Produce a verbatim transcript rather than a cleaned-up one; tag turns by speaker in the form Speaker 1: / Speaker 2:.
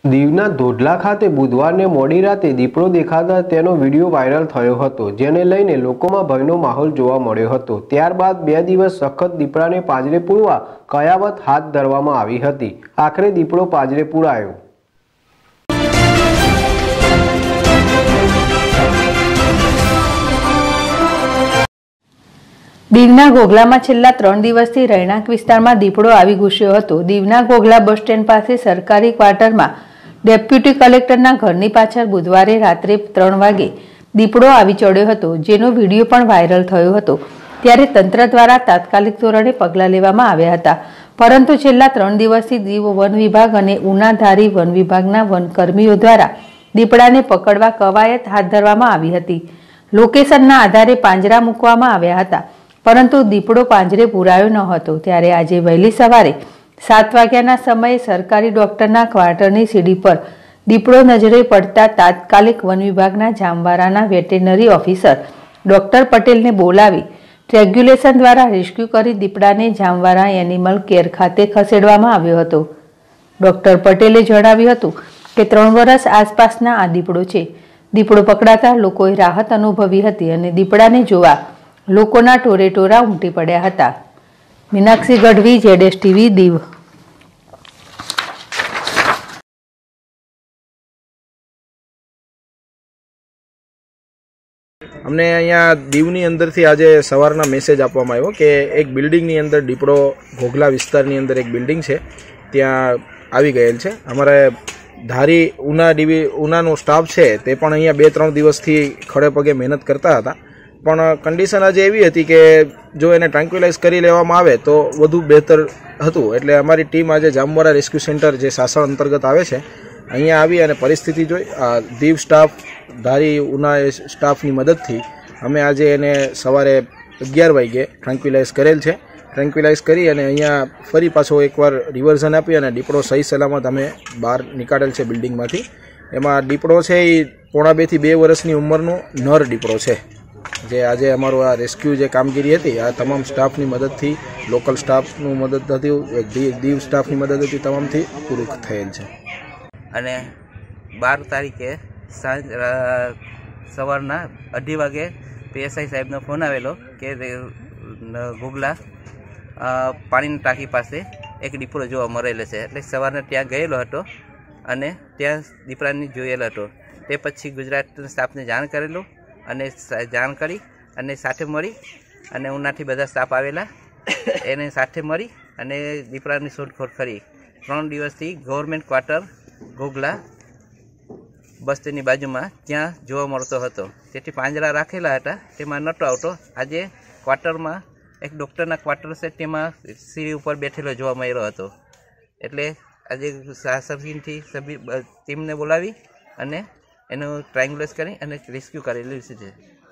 Speaker 1: દીવના ધોડલા ખાતે બુધવારને મોડી રાતે દીપડો દેખાતા તેનો વિડીયો વાયરલ થયો હતો, જેને લઈને લોકોમાં ભયનો માહોલ જોવા મળ્યો હતો। ત્યારબાદ બે દિવસ સખત દીપડાને પાંજરે પૂરવા કયાવત હાથ ધરવામાં આવી હતી। આખરે દીપડો પાંજરે પૂરાયો।
Speaker 2: દીવના ઘોઘલામાં છેલ્લા ત્રણ દિવસથી રહેણાંક વિસ્તારમાં દીપડો આવી ઘૂસ્યો હતો। દીવના ઘોઘલા બસ સ્ટેન્ડ પાસે સરકારી ક્વાર્ટરમાં ડેપ્યુટી કલેક્ટરના ઘરની પાછળ બુધવારે રાત્રે ત્રણ વાગે દીપડો આવી ચડ્યો હતો, જેનો વિડીયો પણ વાયરલ થયો હતો। ત્યારે તંત્ર દ્વારા તાત્કાલિક ધોરણે પગલાં લેવામાં આવ્યા હતા, પરંતુ છેલ્લા ત્રણ દિવસથી દીવ વન વિભાગ અને ઉનાધારી વન વિભાગના વનકર્મીઓ દ્વારા દીપડાને પકડવા કવાયત હાથ ધરવામાં આવી હતી। લોકેશનના આધારે પાંજરા મૂકવામાં આવ્યા હતા, પરંતુ દીપડો પાંજરે પૂરાયો ન હતો। ત્યારે આજે વહેલી સવારે સાત વાગ્યાના સમયે સરકારી ડોક્ટરના ક્વાર્ટરની સીડી પર દીપડો નજરે પડતા તાત્કાલિક વન વિભાગના જામવારાના વેટેનરી ઓફિસર ડોક્ટર પટેલને બોલાવી રેગ્યુલેશન દ્વારા રેસ્ક્યુ કરી દીપડાને જામવારા એનિમલ કેર ખાતે ખસેડવામાં આવ્યો હતો। ડોક્ટર પટેલે જણાવ્યું હતું કે ત્રણ વર્ષ આસપાસના આ દીપડો છે। દીપડો પકડાતા લોકોએ રાહત અનુભવી હતી અને દીપડાને જોવા લોકોના ટોરે ટોરા ઉમટી પડ્યા હતા। મીનાક્ષી ગઢવી, જેડેશ ટીવી, દીવ।
Speaker 3: અમને અહીંયા દીવની અંદરથી આજે સવારના મેસેજ આપવામાં આવ્યો કે એક બિલ્ડિંગની અંદર દીપડો ઘોઘલા વિસ્તારની અંદર એક બિલ્ડિંગ છે ત્યાં આવી ગયેલ છે। અમારે ધારી ઉના ડીવી ઉનાનો સ્ટાફ છે તે પણ અહીંયા બે ત્રણ દિવસથી ખડે પગે મહેનત કરતા હતા, પણ કન્ડિશન આજે એવી હતી કે જો એને ટ્રાન્ક્યુલાઇઝ કરી લેવામાં આવે તો વધુ બહેતર હતું। એટલે અમારી ટીમ આજે જામવારા રેસ્ક્યુ સેન્ટર જે સાસણ અંતર્ગત આવે છે અહીંયા આવી અને પરિસ્થિતિ જોઈ દીવ સ્ટાફ, ધારી ઉના સ્ટાફની મદદથી અમે આજે એને સવારે અગિયાર વાગ્યે ટ્રાન્ક્યુલાઇઝ કરેલ છે। ટ્રાન્ક્યુલાઇઝ કરી અને અહીંયા ફરી પાછો એકવાર રિવર્ઝન આપી અને દીપડો સહી સલામત અમે બહાર નીકાળેલ છે બિલ્ડિંગમાંથી। એમાં દીપડો છે એ પોણા બેથી બે વર્ષની ઉંમરનો નર દીપડો છે, જે આજે અમારું આ રેસ્ક્યુ જે કામગીરી હતી આ તમામ સ્ટાફની મદદથી, લોકલ સ્ટાફનું મદદ હતી, દીવ સ્ટાફની મદદ હતી, તમામથી પૂરું થયેલ છે।
Speaker 4: અને બાર તારીખે સાંજ સવારના અઢી વાગે પીએસઆઈ સાહેબનો ફોન આવેલો કે ઘોઘલા પાણીની ટાંકી પાસે એક દીપડો જોવા મળેલો છે। એટલે સવારના ત્યાં ગયેલો હતો અને ત્યાં દીપડાને જોયેલો હતો। તે પછી ગુજરાત સ્ટાફને જાણ કરેલું અને જાણ કરી અને સાથે મળી અને ઉનાથી બધા સ્ટાફ આવેલા એને સાથે મળી અને દીપડાની શોધખોળ કરી। ત્રણ દિવસથી ગવર્મેન્ટ ક્વાર્ટર ઘોઘલા બસ સ્ટેન્ડની બાજુમાં ત્યાં જોવા મળતો હતો, તેથી પાંજરા રાખેલા હતા, તેમાં નહોતો આવતો। આજે ક્વાર્ટરમાં એક ડૉક્ટરના ક્વાર્ટર છે તેમાં સીડી ઉપર બેઠેલો જોવા મળ્યો હતો। એટલે આજે સાસરથી સભી ટીમને બોલાવી અને એનું ટ્રાયંગ્યુલેટ કરી અને રેસ્ક્યુ કરેલું છે।